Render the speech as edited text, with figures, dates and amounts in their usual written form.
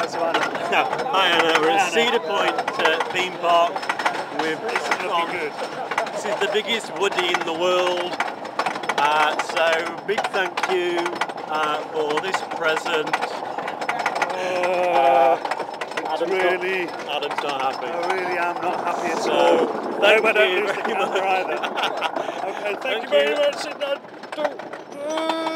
to Anna. Hi Anna, we're at Cedar Point theme park. It's looking good. This is the biggest woody in the world. So big thank you for this present. Adam's not happy. I really am not happy at So, all. thank I hope I don't you lose the very camera much. either. Okay, thank you very much.